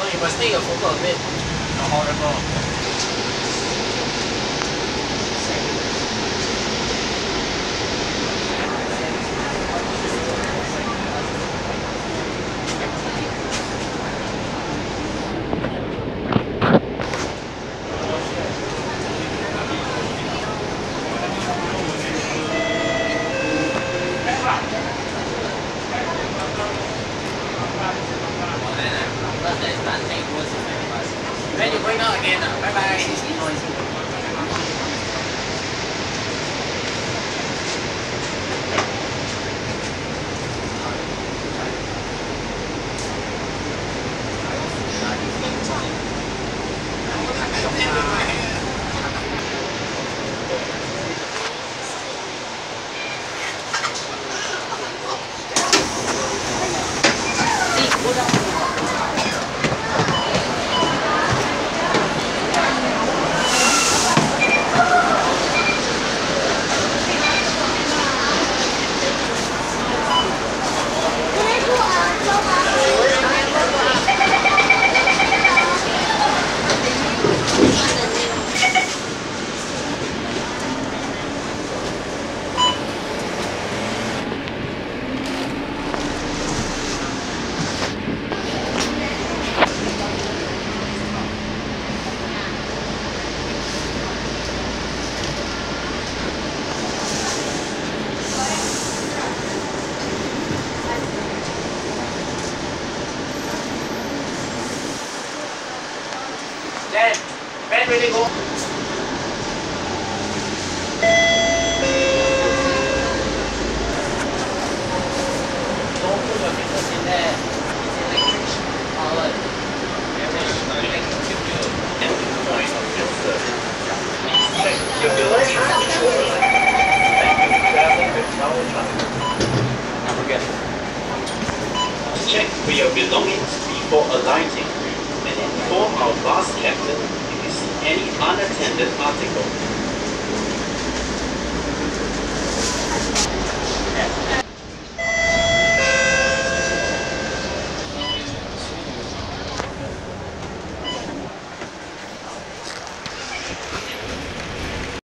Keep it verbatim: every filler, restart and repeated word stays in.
you must take a photo of it. No horrible. When you're going out again, uh, bye bye. Ben, Ben, really go. Don't put your fingers in there. It's electric powered. Point of your service. Check your belongings before alighting. Thank you for traveling with Tower Traffic. Never forget. Check for your belongings before alighting and inform our bus captain if you see any unattended article.